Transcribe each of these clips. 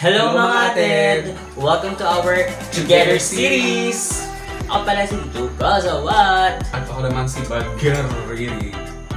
Hello mga ated! Welcome to our Together series! Ako pala si Tuka, so what? At ako naman si Bagger Riri.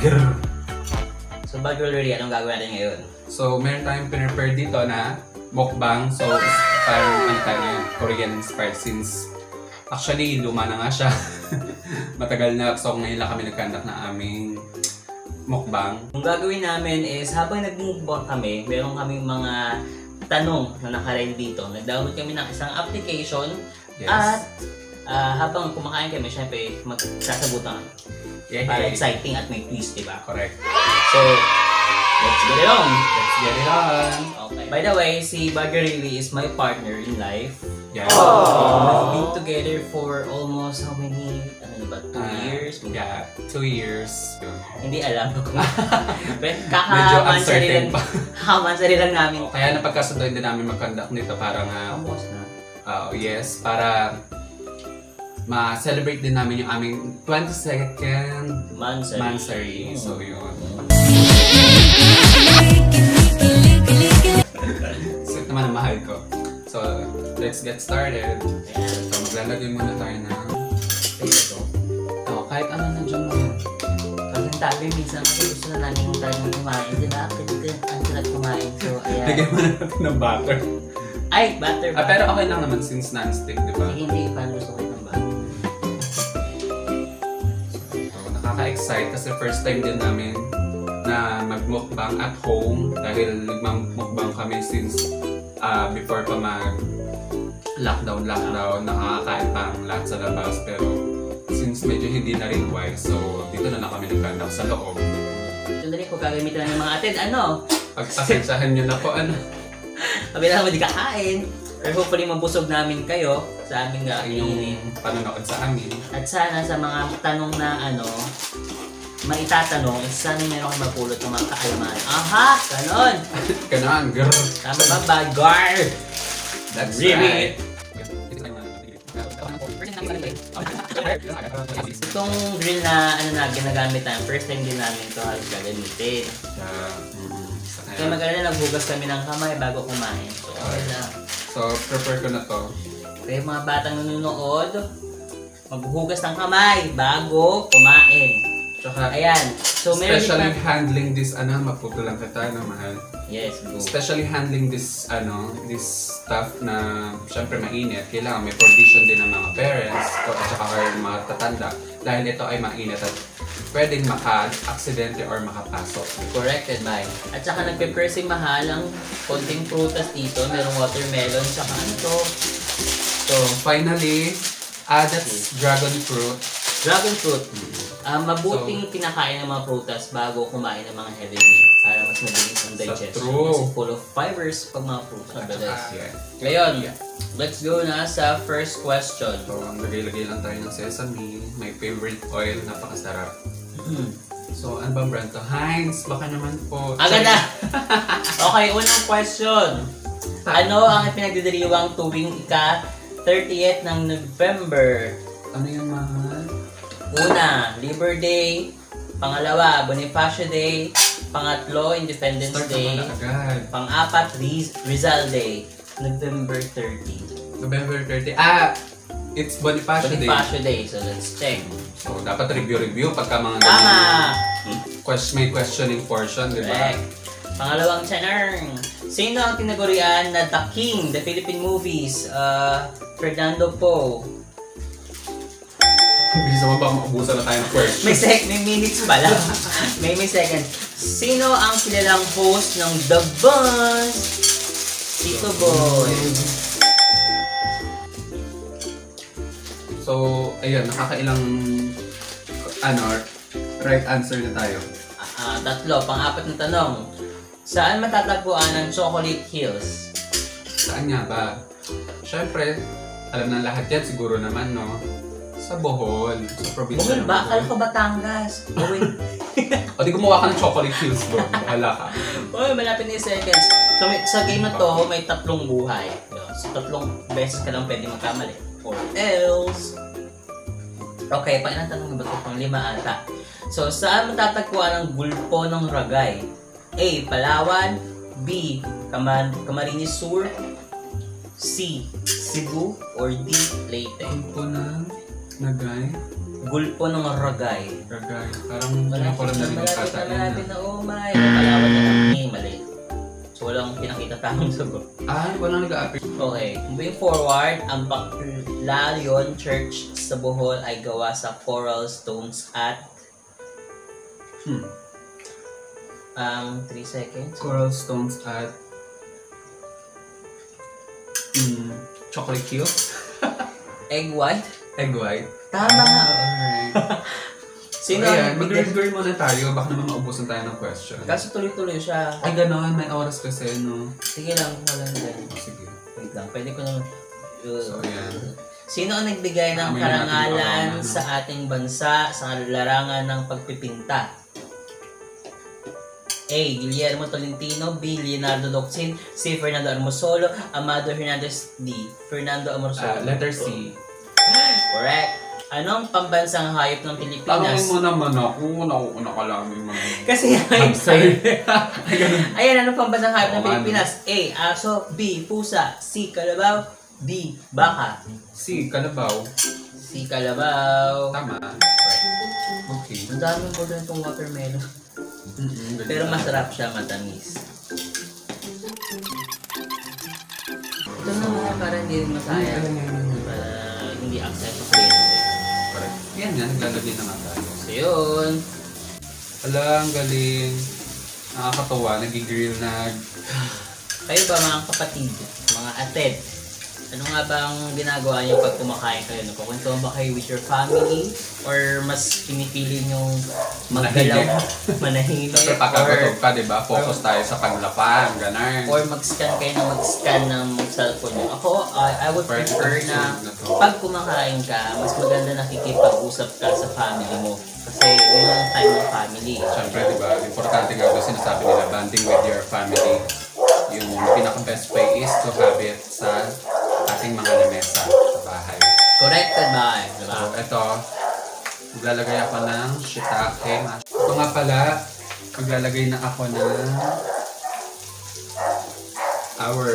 So Bagger Riri, anong gagawin natin ngayon? So meron tayong pinrepare dito na mukbang. So parang ano tayo ngayon, Korean inspired since actually luma na nga siya. Matagal na, so ngayon lang kami nagkandak na aming mukbang. Ang gagawin namin is habang nag-mukbang kami, meron kaming mga tanong na nakaredy dito. Nag-download kami ng isang application. Yes. At habang kumakain kami, syempre magsasagutan kami. Yeah, Para exciting at may twist, diba? Correct. So, let's get it on! Let's get it on! Okay. By the way, si Bagger Riri is my partner in life. Yeah. We've been together for almost how many? Ano ba? 2 years? Yeah, 2 years. Hindi alam kung Medyo uncertain pa. Kakamansarin lang namin. Kaya napagkasunduin din namin mag-conduct nito para nga, Almost na. yes, para ma-celebrate din namin yung aming 22nd Mansari. So yun. Sweet naman ang mahal ko. So, let's get started. So, maglalagay muna tayo ng ito. Kahit ano na dyan mo. Pag ang tabi, minsan kasi gusto na namin talagang kumain. Diba? Kasi ang sarap kumain. So, ayan. Lagyan mo na natin ng butter. Ay, butter ba? Pero okay lang naman since non-stick, di ba? Hindi, paano gusto ko ng butter? So, nakaka-excite kasi first time din namin na mag-mukbang at home dahil nagmamukbang kami since before pa mag-lockdown, nakakakain pa ang lahat sa labas. Pero since medyo hindi na rin wise, so dito na lang kami nagkandak sa loob. Ito na rin ko gagamitan ng mga atin. Ano? Pagpasensyahan nyo na po, ano? Sabi na hindi kakain. Or hopefully mabusog namin kayo sa aming Yung panonood sa amin. At sana sa mga tanong na maitatanong, sana meron kayo mapulot ng mga kaalaman. Aha! Ganon! Ganon, girl! Tama ba, Bagger? That's Really? right! Itong grill na ginagamit namin, first time din namin ito halos gagamitin. Kaya mag-alala, naghugas kami ng kamay bago kumain. So, okay lang. So, prepare ko na to. Kaya mga batang nanonood, maghugas ng kamay bago kumain. Tsaka, Ayan. So, meron especially din handling this, maputo lang kita na mahal. Yes, bro. Especially handling this, this stuff na, syempre mainit. Kailangan may provision din ng mga parents at saka ng mga tatanda. Dahil ito ay mainit at pwedeng maka-aksidente or makapasok. Corrected, bye. At saka nag-prepare si Mahal ng konting prutas dito. Merong watermelon, saka ano to. So, finally, that's dragon fruit. Dragon fruit. Mabuting kinakain ng mga prutas bago kumain ng mga heavy meal para mas mabilis ang digestion. True. Kasi full of fibers pag mga fruits mabilis. Yeah. Ngayon, let's go na sa first question. So, lagay-lagay lang tayo ng sesame. My favorite oil, napakasarap. So, ano bang brand to? Heinz, baka naman po. Agad na! Okay, unang question. Ano ang pinagdidiriwang tuwing ika-30th ng November? Ano yung mahal? Una, Labor Day. Pangalawa, Bonifacio Day. Pangatlo, Independence Start Day. naman agad. Pang-apat, Rizal Day. November 30. November 30. It's Bonifacio Day. Bonifacio Day. So, let's check. So, dapat review pagka mga Tama! may questioning portion, di ba? Correct. Pangalawang tanong. Sino ang tinagurian na The King, the Philippine movies? Fernando Poe. Bisa mo ba maubusan na tayo ng question? May minutes pala. may seconds. Sino ang kilalang host ng The Buzz? Tito Boy. So, ayun, nakakailang right answer na tayo. Tatlo. Pang-apat na tanong. Saan matatagpuan ang Chocolate Hills? Saan nga ba? Siyempre, alam na lahat yan siguro naman, no? Sa Bohol. Sa probinsya Bohol ba? Akala ko Batangas. Bohol. O di gumawa ka ng chocolate hills doon. Bahala ka. Uy, malapit na yung seconds. So, sa game na to, may tatlong buhay. So, tatlong beses ka lang pwede magkamali. Or else. Okay, ilang tanong na ba ito? Pang 5 ata. So, saan matatagpuan ang gulpo ng Ragay? A. Palawan. B. Camarines Sur, C. Cebu, or D. Leyte? Gulpo ng Nagay. Gulpo ng Ragay. Ragay. Parang hindi ko lang narinig ata yun. Malapit na, oh my. Palawan na lang ni mali. So walang pinakita tamang sagot. Ay, walang nag-a-appear. Okay, moving forward, ang Baclayon Church sa Bohol ay gawa sa coral stones at 3 seconds. Coral stones at chocolate cube. Egg white. Egg white. Tama nga. Alright. Sino Ayan, ang mag-grade muna tayo. Baka naman maubusan tayo ng question. Kaso tuloy-tuloy siya. Ay, gano'n. May oras kasi, no? Sige lang, wala na din. Oh, sige. Wait lang, pwede ko naman. So, ayan. Sino ang nagbigay ng May karangalan natin sa ating bansa sa larangan ng pagpipinta? A. Guillermo Tolentino, B. Leonardo Locsin, C. Fernando Armosolo, Amado Hernandez, D. Fernando Armosolo. Letter C. Correct. Anong pambansang hayop ng Pilipinas? Tanongin mo naman ako. Nakuuna ka lang yung mga... Kasi Answer. Ay, ganun. Ayan, anong pambansang hayop ng Oo, Pilipinas? A. Aso, B. Pusa, C. Kalabaw, D. Baka. C. Kalabaw. C. Kalabaw. Tama. Okay. Ang daming mo doon itong watermelon. Pero masarap siya, matamis. Ito na mga para hindi rin masayang. Para hindi access sa kuryente. Correct. Yan nga, naglalagay na nga tayo. So yun. Alang, galing. Nakakatawa, nagigrill na. Kayo ba mga kapatid, mga ated? Ano nga bang ginagawa niyo pag kumakain kayo? Nagkukwentuhan ba kayo with your family? Or mas pinipili niyong maggalaw? Manahimik? Siyempre, pagkagutom ka, diba? Focus tayo sa paglapan, ganun. Or mag-scan kayo na mag-scan ng cellphone niyo? Ako, I would prefer na pag kumakain ka, mas maganda nakikipag-usap ka sa family mo. Kasi yun ang time ng family. Siyempre, diba? Importante nga ba sinasabi nila, bonding with your family. Yung pinaka-best way is to have it sa ating mga lamesa sa bahay. Corrected ba? Diba? So, ito, maglalagay ako ng shiitake. Ito nga pala, maglalagay na ako ng our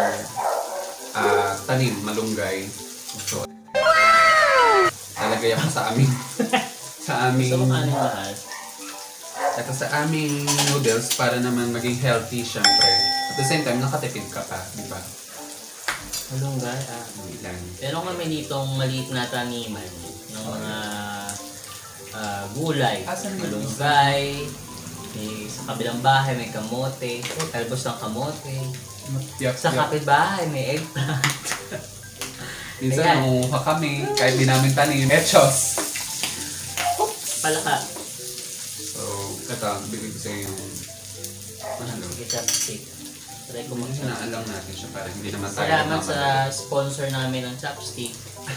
tanim, malunggay. So, lalagay ako sa aming Gusto mo kanin mahal? ito sa aming noodles para naman maging healthy syempre. At the same time, nakatipid ka pa, di ba? Malunggay, Ilan. Pero kami ditong maliit na taniman ng mga gulay. Asan yung Malunggay, sa kabilang bahay may kamote, talbos ng kamote. Sa kapitbahay may eggplant. Minsan Ayan. nangunguha kami, kahit di namin tanim. Etchos! Palaka. So, ito, bigay ko sa iyo yung Sige, chopstick. Try ko Sinaalang natin siya para hindi naman tayo Salamat sa namamadali. sponsor namin ng chopstick.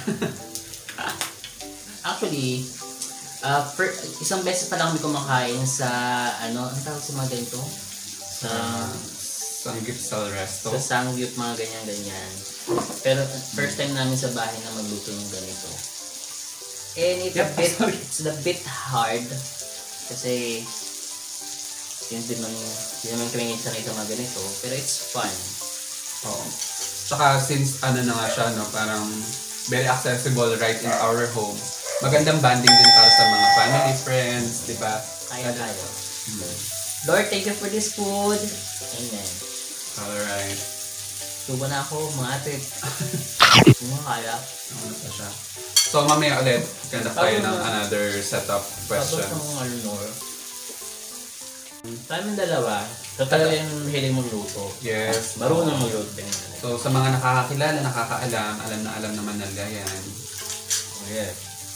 Actually, isang beses pa lang kami kumakain sa, ano, ang tawag sa mga ganito? Sa Sanggipsal Resto. sa Sangyup, mga ganyan-ganyan. Pero first time namin sa bahay na magluto ng ganito. And it's a bit hard kasi hindi naman kami sanay sa mga ganito, pero it's fun. Oo. Tsaka since ano na nga siya, no, parang very accessible right in our home. Magandang banding din para sa mga family, friends, di ba? Kaya tayo. Lord, thank you for this food. Amen. Alright. Tubo na ako, mga ate. Kaya. Ano pa siya? So mamaya ulit, ganap tayo ng another set of questions. Tapos ng Alnor. Tayong dalawa, total yung hiling magluto. Yes. Marunong magluto din. So sa mga nakakakilala, nakakaalam, alam na alam naman nila yan. Oh, yeah.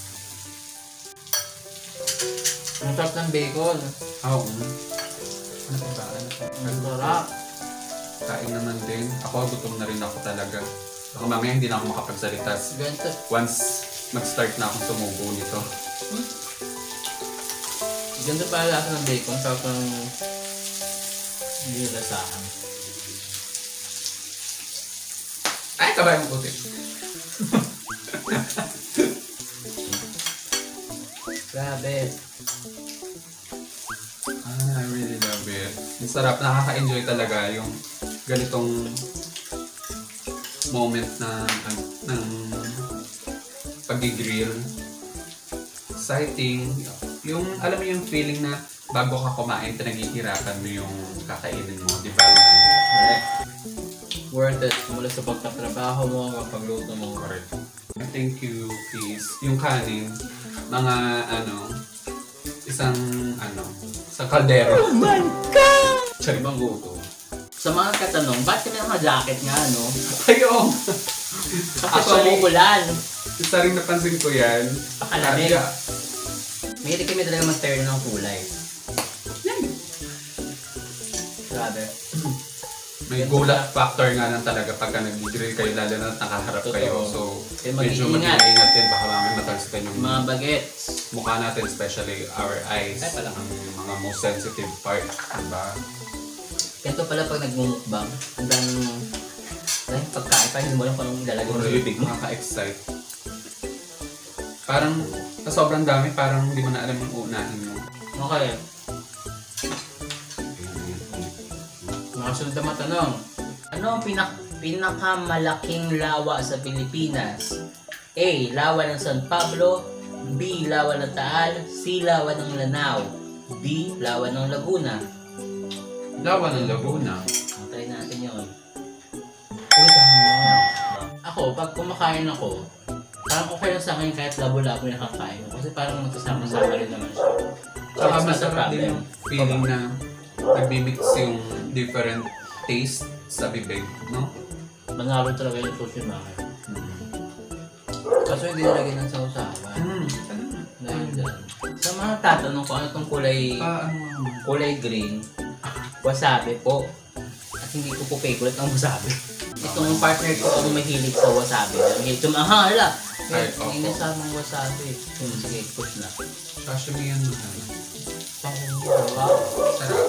Ang sarap ng bacon. Oo. Ano pa ba? Ano pa? Ang sarap. Kain naman din. Ako, gutom na rin ako talaga. Baka mamaya hindi na ako makapagsalita. Ganito. Once mag-start na akong sumubo nito. Ganito pala lasa ng bacon. Sarap ng nilasahan. Ay, kabay mo puti. Grabe. I really love it. sarap, nakaka-enjoy talaga yung ganitong moment ng pag-grill. Exciting. Yung, alam mo yung feeling na bago ka kumain, pinaghihirapan mo yung kakainin mo, di ba? Worth it. Mula sa pagtatrabaho mo, pagluto mo. Correct. Thank you, please. Yung kanin, mga isang kaldero. Oh my God! Sorry, bang guto. Sa mga katanong, ba't kami naka-jacket nga, no? Ayun! Kasi umuulan. Isa rin napansin ko yan. Pakalamig. Mahilig kami talaga mag-turn ng kulay. Grabe. May gulat factor nga lang talaga pagka nag-grill kayo, lalo na nakaharap kayo. So, medyo mag-ingat din. Baka mamaya matalsikan yung mga bagets. Mukha natin, especially our eyes. Ang mga most sensitive part. Diba? Ito pala pag nagmumukbang, ang daming pagkain, parang hindi mo lang kung anong ilalagay mo sa bibig mo. Nakaka-excite. Parang, sa sobrang dami, parang hindi mo na alam yung uunahin mo. Okay. Mga sunod na matanong. Ano ang pinakamalaking lawa sa Pilipinas? A. Lawa ng San Pablo. B. Lawa ng Taal. C. Lawa ng Lanao. D. Lawa ng Laguna. Lawa ng Laguna. Try natin yun. Uy, tama. Ako, pag kumakain ako, parang okay lang sa akin kahit labo-labo yung kakain ko. Kasi parang magkasama-sama rin naman siya. Saka masarap din yung feeling na nag-mix yung different taste sa bibig, no? Manalo talaga yung sushi maki. Kaso hindi nilagay ng sausawan. Dahil dyan. Sa mga tatanong ko, ano itong kulay green, wasabi po. At hindi ko po favorite ang wasabi. Itong partner ko ang mahilig sa wasabi. Mahilig tumahala. May nasamang wasabi. Sige, push na. Sashimi yan mo. Wow. Sarap.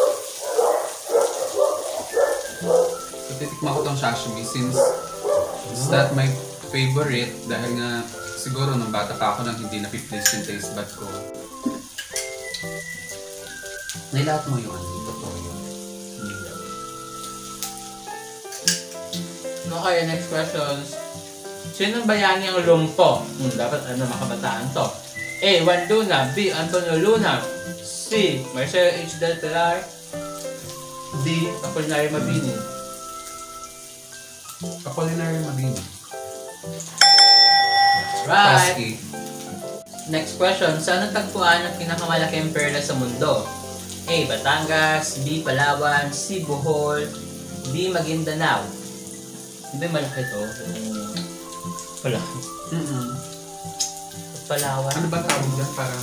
So, titikman ko tong sashimi since it's not my favorite dahil nga siguro nung bata pa ako nang hindi na-please yung taste bud ko. Nailahat mo yung totoo yun. Okay, next question. Sinong bayani ang lumpo? Dapat makabataan to. A. Juan Luna. B. Antonio Luna. C. Marcelo H. Del Pilar. D. Apolinario Mabini. Apolinario Mabini. Right. Pasky. Next question. Saan natagpuan ang pinakamalaking perla sa mundo? A. Batangas. B. Palawan. C. Bohol. D. Maguindanao. Di ba malaki to? Malaki. Palawan. Ano ba tawag dyan? Parang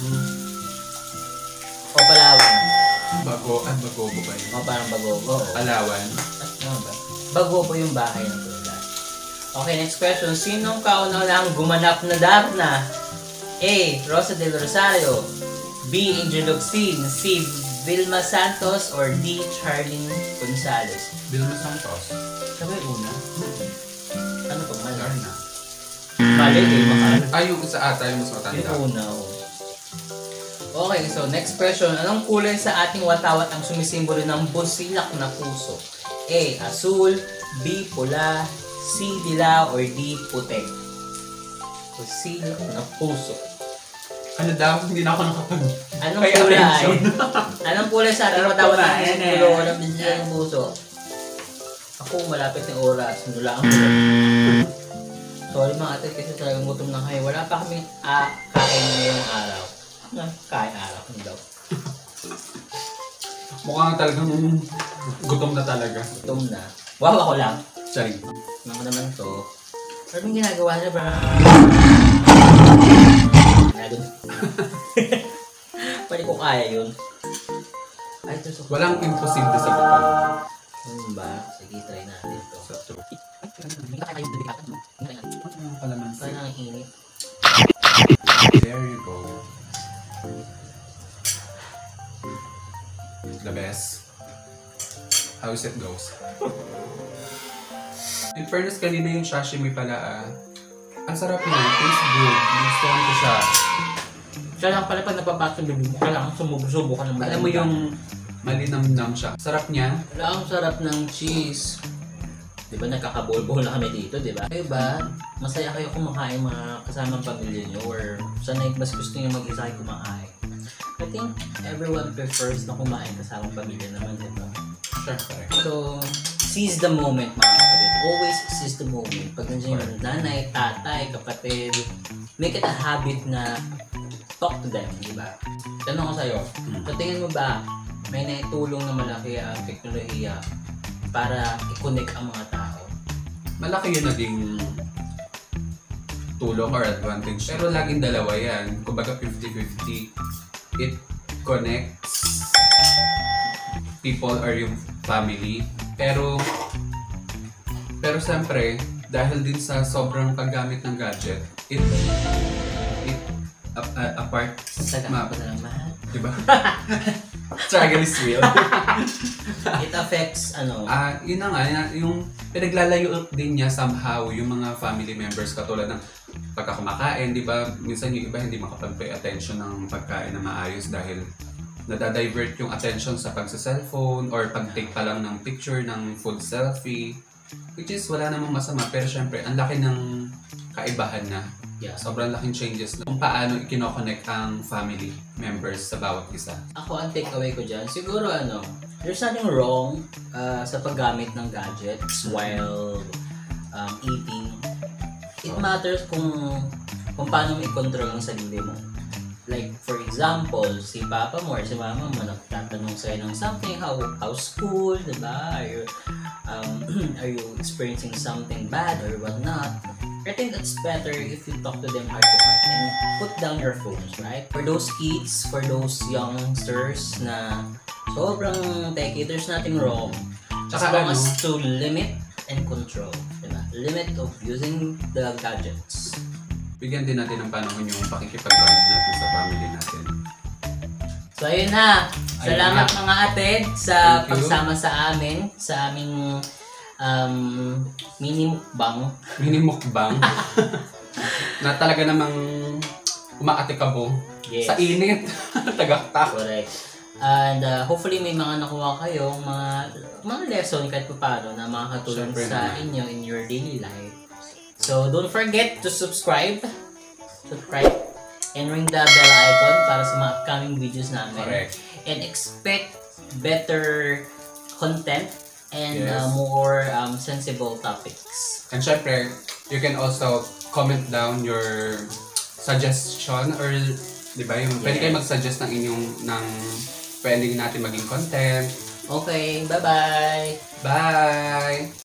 O Palawan. Bagobo ba yun? O parang Bagobo. Palawan. Ano ba? Bagobo yung bahay ng perla. Okay, next question. Sinong kauna-unahang gumanap na Darna? A. Rosa del Rosario. B. Angel Locsin. C. Vilma Santos. Or D. Charlene Gonzalez. Vilma Santos. Sabay una? Ano pag mali? Darna. Mali eh, mahal. Yung isa ata yung mas matanda. Yung una. Okay, so next question. Anong kulay sa ating watawat ang sumisimbolo ng busilak na puso? A. Asul. B. Pula. C. Dilaw. Or D. Puti. Busilak na puso. Ano daw? Hindi na ako nakapag... Anong kulay? Anong kulay sa ating watawat ang sumisimbolo ng busilak na puso? Ako, malapit ng oras. Nula ang sorry mga ate kasi talagang gutom na kayo. Wala pa kami kain ngayong araw. Kain araw. Ano daw? Mukhang talagang gutom na talaga. Gutom na. Wow, ako lang. Sorry. Ano naman to? Anong ginagawa niya ba? Pwede ko kaya yun. Ay, ito so walang imposible sa buto. Ano ba? Sige, try natin ito. Kaya ang init. There you go. The best. How is it goes? In fairness, kanina yung sashimi pala ang sarap niya. Tastes good. Gustuhan ko siya. Siya lang pala pag napapasok yung bibig mo, kailangan sumubo ka ng Alam mo yung malinamnam siya. Sarap niya. Wala, ang sarap ng cheese. Di ba nagkakabol-bol na kami dito, di ba? Kayo ba, masaya kayo kumakain mga kasamang pamilya nyo or sanay mas gusto nyo mag-isa kayo kumakain? I think everyone prefers na kumain kasamang pamilya naman, di ba? Sure. So, seize the moment mga kapatid. Always seize the moment. Pag nandiyan yung nanay, tatay, kapatid, make it a habit na talk to them, di ba? Tanong ko sa'yo, sa tingin mo ba may naitulong na malaki ang teknolohiya para i-connect ang mga tao? Malaki yun naging tulong or advantage. Pero laging dalawa yan. Kumbaga 50-50. It connects people or yung family. Pero siyempre, dahil din sa sobrang paggamit ng gadget, it apart. Saga pa na lang mahal. Diba? Struggle is real. It affects Yun na nga, yung pinaglalayo din niya somehow yung mga family members katulad ng pagka kumakain, di ba? Minsan yung iba hindi makapag-pay attention ng pagkain na maayos dahil nadadivert yung attention sa pagsa-cellphone or pag-take pa lang ng picture ng food selfie. Which is wala namang masama pero syempre ang laki ng kaibahan na. Yeah. Sobrang laking changes na kung paano i-connect ang family members sa bawat isa. Ako, ang takeaway ko dyan, siguro there's nothing wrong sa paggamit ng gadgets while eating. It matters kung paano mo i-control ang sarili mo. Like, for example, si papa mo or si mama mo nagtatanong sa'yo ng something, how's school, diba? Are you experiencing something bad or whatnot? I think it's better if you talk to them heart to heart and put down your phones, right? For those kids, for those youngsters na sobrang techy, there's nothing wrong. As long as to limit and control. Diba? Limit of using the gadgets. Bigyan din natin ng panahon yung pakikipag-bond natin sa family natin. So ayun na. Salamat mga atid sa pagsama sa amin, sa aming mini mukbang. Mini mukbang. Na talaga namang umaatikabo sa init. Tagaktak. Correct. And hopefully may mga nakuha kayong mga lesson kahit paano na makakatulong sa inyo in your daily life. So don't forget to subscribe and ring the bell icon para sa mga upcoming videos namin. Correct. And expect better content and more sensible topics. And syempre, you can also comment down your suggestion or di ba yung pwede kayo mag-suggest ng inyong pwede natin maging content. Okay, bye-bye! Bye!